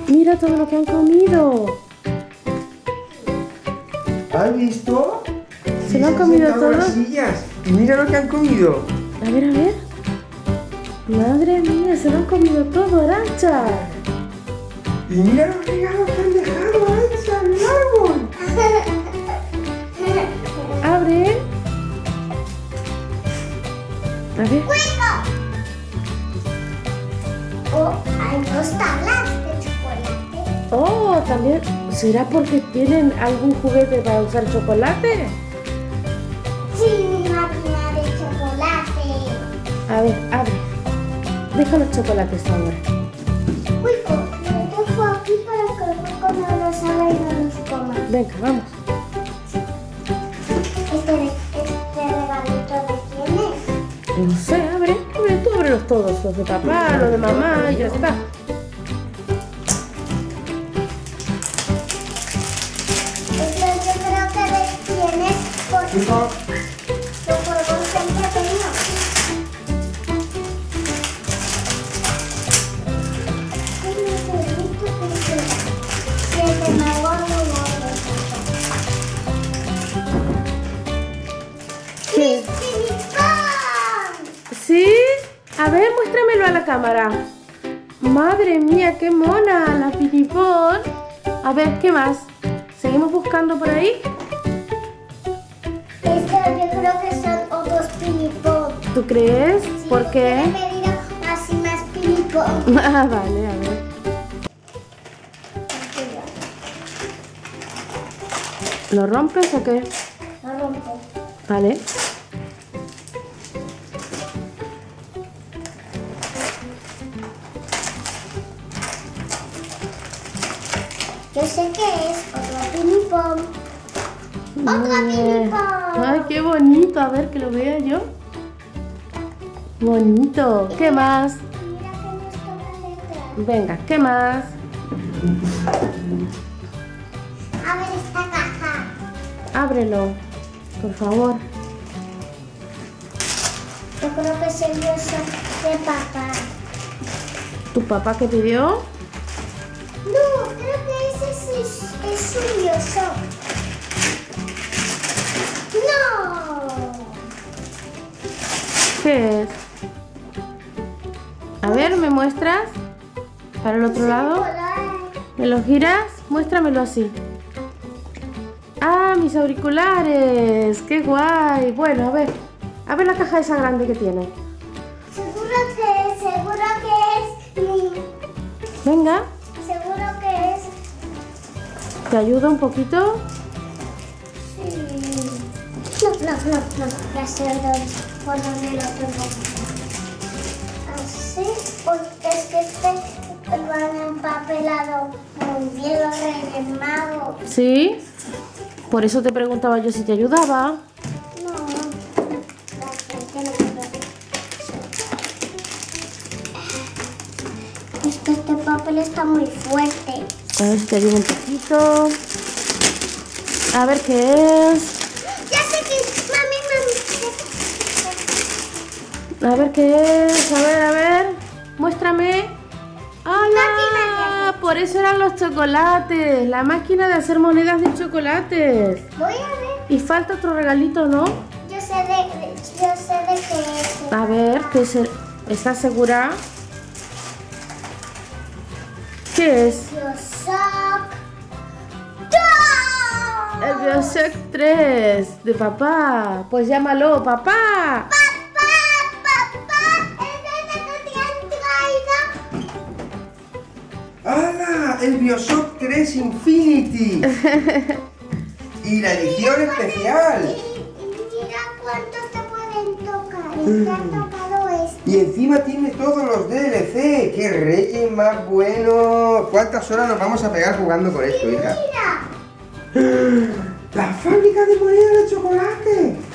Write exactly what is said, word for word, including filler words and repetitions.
Mira todo lo que han comido. ¿Has visto? ¿Se lo han comido todo? Las sillas. Y mira lo que han comido. A ver, a ver. Madre mía, se lo han comido todo, Arantxa. Y mira los regalos que han dejado, Arantxa, en el árbol. Abre. A ver. Oh, hay dos tablas de chocolate. Oh, también. ¿Será porque tienen algún juguete para usar chocolate? Sí, mi máquina de chocolate. A ver, abre. Deja los chocolates ahora. Uy, lo dejo aquí para que Coco no los haga y no los coma. Venga, vamos. Este, este regalito de quién es. No sé, abre. Abre, tú ábrelos todos. Los de papá, los de mamá y ya está. Este yo creo que de quién es porque Hijo, los juegos siempre tengo. ¿Qué? ¿Sí? A ver, muéstramelo a la cámara. Madre mía, qué mona la Pinipón. A ver, ¿qué más? ¿Seguimos buscando por ahí? Este yo creo que son otros pinipón. ¿Tú crees? Sí, ¿Por qué? He pedido así más pinipón. Ah, vale, a ver. ¿Lo rompes o qué? Lo rompo. Vale. Yo sé que es otro pinipón. ¡Otro Bien. pinipón! Ay, qué bonito. A ver, que lo vea yo. Bonito. ¿Qué más? Mira que nos toca detrás. Venga, ¿qué más? A ver esta caja. Ábrelo, por favor. Yo creo que es el bolso de papá. ¿Tu papá qué pidió? No, creo que ese es, es su bolso. ¡No! ¿Qué es? A ver, ¿me muestras? ¿Para el otro lado? ¿Me lo giras? Muéstramelo así. ¡Ah, mis auriculares! ¡Qué guay! Bueno, a ver. A ver la caja esa grande que tiene. Seguro que, seguro que es mi... Venga, Seguro que es... ¿te ayuda un poquito? Sí. No, no, no, no. Ya sé dónde- por dónde lo tengo. Así. Porque es que este lo han empapelado muy bien los Reyes Magos. ¿Sí? Por eso te preguntaba yo si te ayudaba. No. La gente no puede. Es que este papel está muy fuerte. A ver si te ayuda un poquito. A ver qué es. Ya sé que... Mami, mami. A ver qué es. A ver, a ver. Muéstrame. ¡Hala! Por eso eran los chocolates. La máquina de hacer monedas de chocolates. Voy a ver. Y falta otro regalito, ¿no? Yo sé de, de- yo sé de qué es. A ver, ¿qué es el- ¿estás segura? ¿Qué es? Bioshock. El Bioshock tres de papá. Pues llámalo, papá. Papá, papá, ¿es ese que te han traído? ¡hala! El Bioshock tres Infinity. Y la edición especial. Y, y mira cuántos te pueden tocar. Y te ha tocado este. Y encima tiene todos los D L C. ¡Qué reyes más buenos! ¿Cuántas horas nos vamos a pegar jugando con esto, hija? Mira. ¡La fábrica de monedas de chocolate!